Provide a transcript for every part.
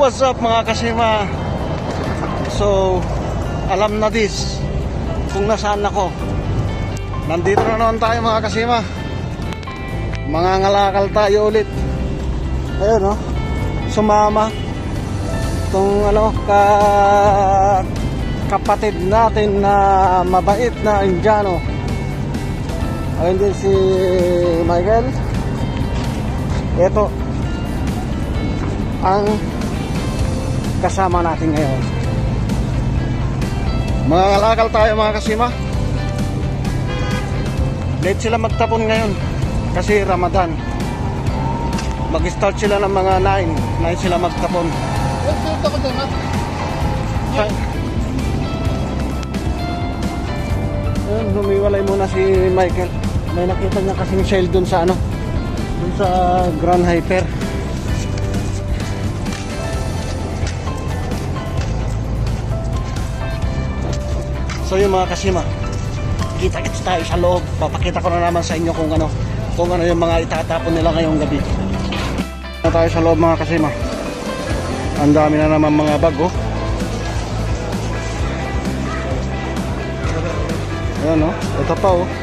What's up mga kasima? So, alam na this kung nasaan ako. Nandito na naman tayo mga kasima. Mangangalakal tayo ulit. Ayun no, sumama itong kapatid natin na mabait na Indiano. Ayun din si Michael. Ito ang kasama natin ngayon. Mangangalakal tayo mga kasima. Late sila magtapon ngayon kasi Ramadan. Mag-start sila ng mga 9 sila magtapon. Ayun, humiwalay muna si Michael. May nakita niya kasing shell dun sa dun sa Grand Hyper. So yung mga kasima, kita-kits tayo sa loob. Papakita ko na naman sa inyo kung ano yung mga itatapon nila ngayong gabi. Tayo sa loob mga kasima. Ang dami na naman mga bag oh. Ayan oh, ito pa oh.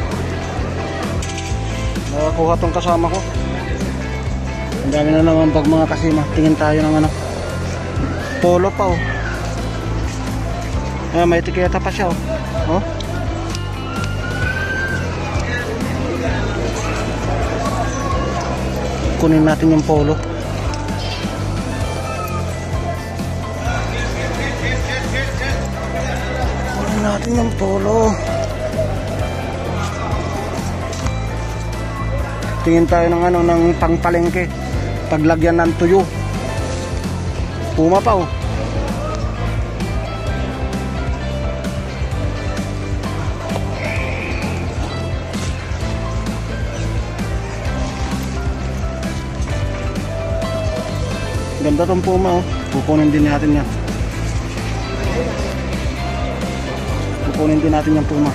Nakakuha tong kasama ko. Ang dami na naman bag mga kasima. Tingin tayo ng polo pa oh. Ayan, may etiketa pa siya oh. Oh. Kunin natin yung polo. Kunin natin yung polo. Tingin tayo ng ng pangpalengke. Paglagyan ng tuyo. Puma pa oh. Ganda tong Puma oh. Kukunin din natin yan. Kukunin din natin yung Puma.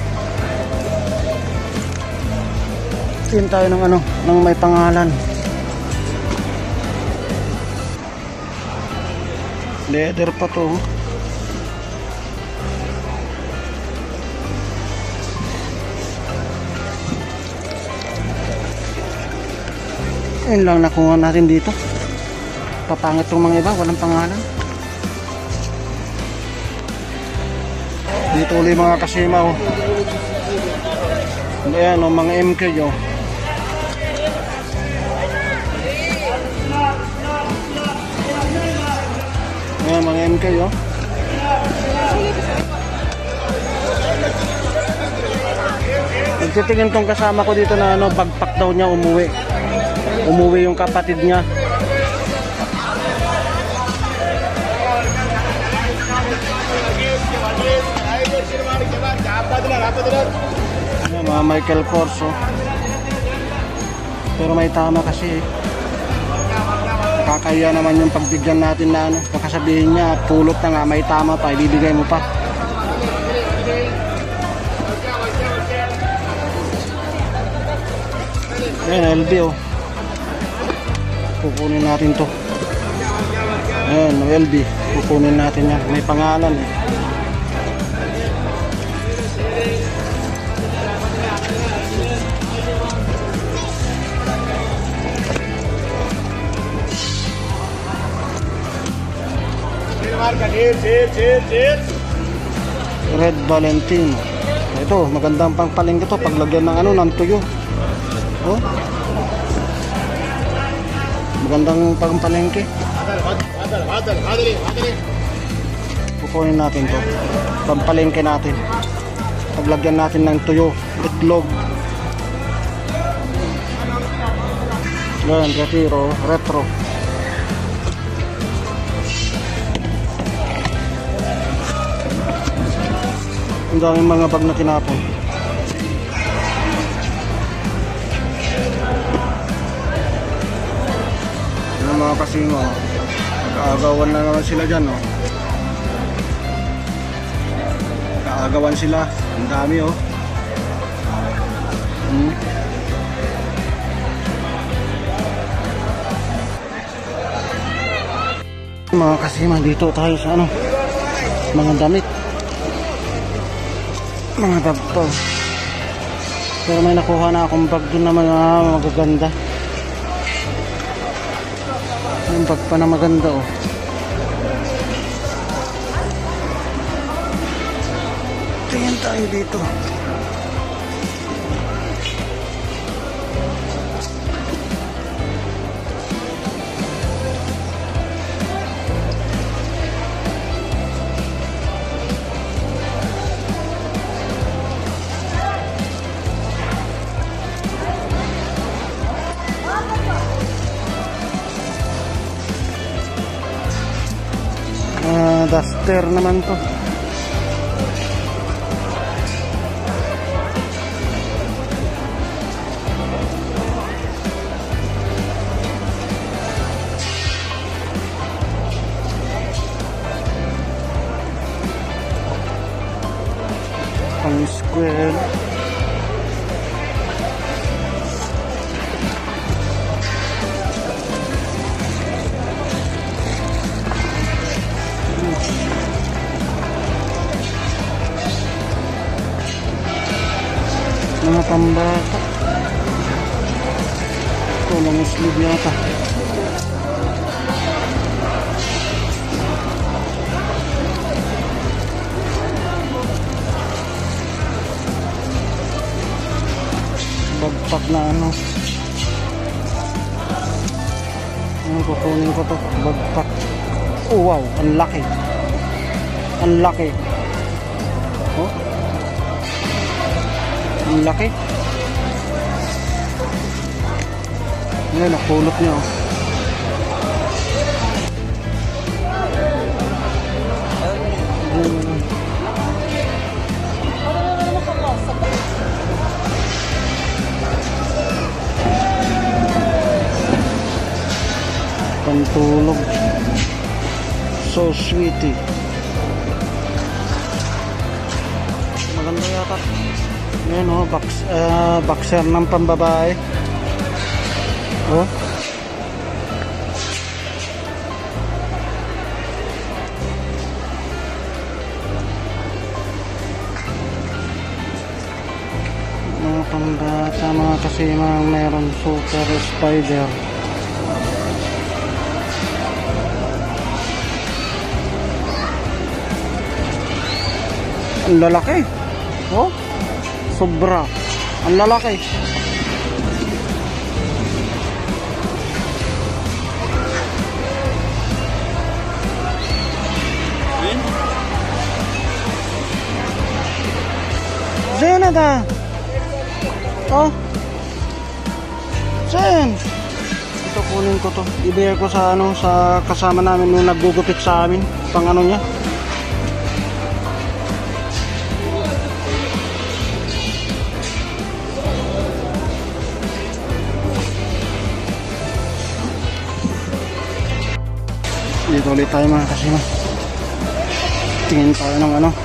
Tingin tayo ng ng may pangalan. Leather pa to oh. Ayun lang nakuha natin dito. Papangit yung mga iba, walang pangalan. Dito ulit mga kasima oh. Ayan oh, mga MK oh. Ayan mga MK oh. Nagtitingin tong kasama ko dito na bagpak daw niya umuwi yung kapatid niya. Mga Michael Kors oh. Pero may tama kasi kakaya naman yung pagbigyan natin na kakasabihin niya pulot na nga may tama pa, ibibigay mo pa. Ayan LB oh. Kukunin natin to. Ayan LB, kukunin natin yan, may pangalan eh. Red Valentine. Ito, magandang pangpalengke to paglagyan ng ng tuyo. Oh. Magandang pangpalengke. Kukunin natin to. Pampalengke natin. Paglagyan natin ng tuyo, itlog. Yan, retro. Ang daming mga bag na tinapon. Yung mga kasino, kaagawan na naman sila dyan oh. Kaagawan sila. Ang dami oh. Mga kasima, dito tayo sa ano, mga damit, mga bag pa. Pero may nakuha na akong bag dun na magaganda. Yung bag pa na maganda oh. Tingin tayo dito. Duster naman to. Pang square. Mga pambata. Tulong sleeve yata. Bagpak na ano. Ano, kukunin ko to. Bagpak. Oh wow, ang laki. Ang laki. Oh. Ang laki. Ngayon, nakulot niya. Pantulog. So sweetie. Maganda yata. Ayan o, boxer ng pambabae. Oh. Mga pambata, mga kasimang meron super spider. Ang lalaki. Oh. Sobra. Ang lalaki. Zen ada. Oh. Zen. Ito kunin ko to. Ibigay ko sa ano, sa kasama namin nung naggugupit sa amin. Pang ano niya. Dito ulit tayo mga kasima. Tingin tayo ng ano.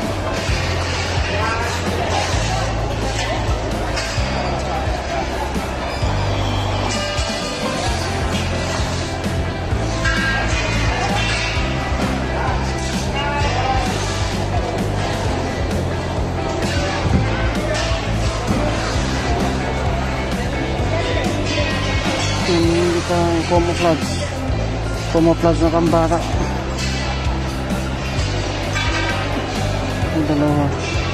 Hindi tayo camouflage na pambata. Ang dalawa.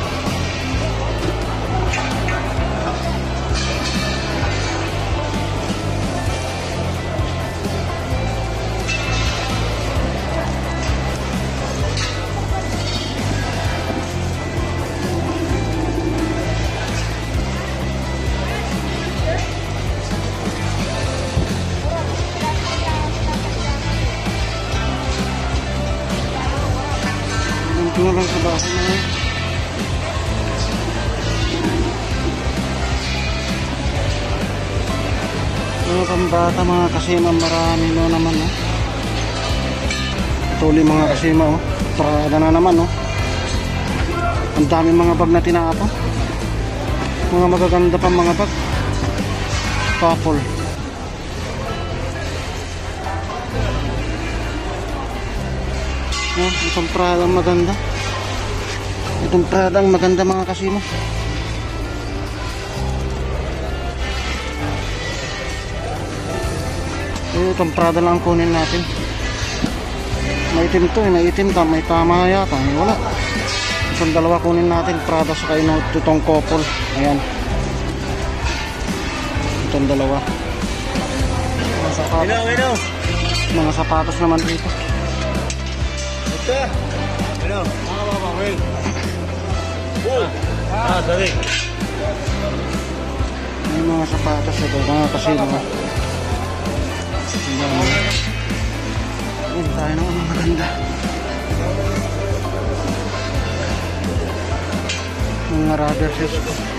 Tingnan lang sa bahay na yun. Mga pambata, mga kasima, marami no naman oh. Tuloy mga kasima oh. Prada na naman oh. Ang dami mga bag na tinapo. Mga magaganda pa mga bag. Couple. Oh, itong Prada ang maganda. Itong Prada ang maganda mga kasimo. Itong Prada lang ang kunin natin. Maitim to eh, maitim ta, may tama yata. Wala. Itong dalawa kunin natin, Prada sa kayo itong couple. Ayan. Itong dalawa. Mga sapatos. Mga sapatos naman dito. Sorry. May mga sapatos ito, mga kasino. Ayan tayo naman ang maganda. Mga rubber shoes.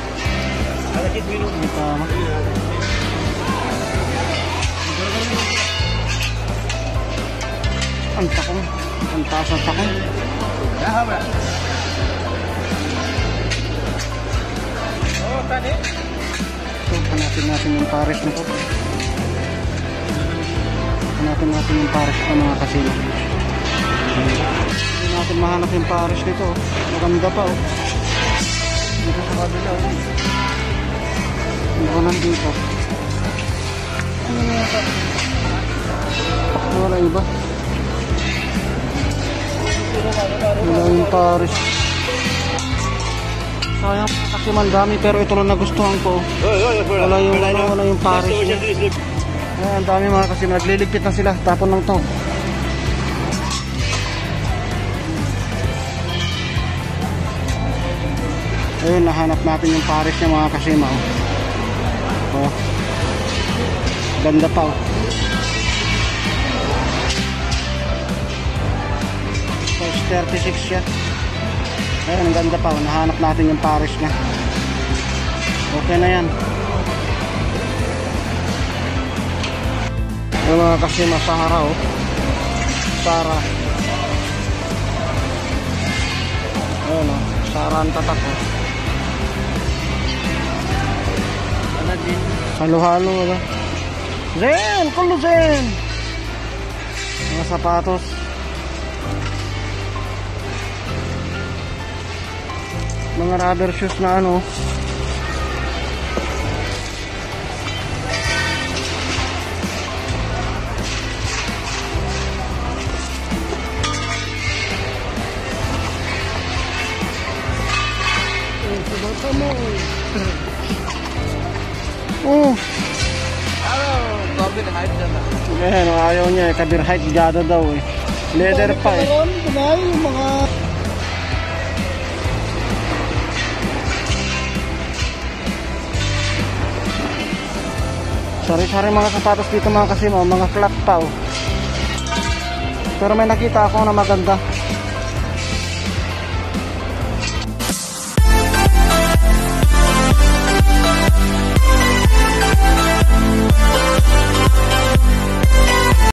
May tama. Ang takong. Ang taas ang takong. So, hanapin natin yung pares nito. Hanapin natin yung pares ng mga kasino. Hindi natin mahanap yung pares nito. Maganda pa oh. Dito sa kabila oh. Hindi ko nandito. Wala iba. Wala yung pares. Sayang kasi mandami pero ito lang nagustuhan ko. Wala yung pares niya. Ayan, ang dami mga kasi nagliligpit na sila. Tapon lang to. Ayun, nahanap natin yung pares niya mga kasima. Oh. Ganda pa oh. Size 36 siya. Ayun, ang ganda pa oh. Nahanap natin yung pares niya. Okay na yan. Yung mga kasima Sahara oh. Sara. Ayun oh. Sara ang tatak oh. Halo-halo ba? Zen! Kulo Zen! Mga sapatos. Mga rubber shoes na ano. Oh. Ayan, ayaw niya, kabir height gada daw eh. Leather pa eh. Yung mga sari-sari mga sapatos dito mga kasimo, mga flat pa oh. Pero may nakita ako na maganda.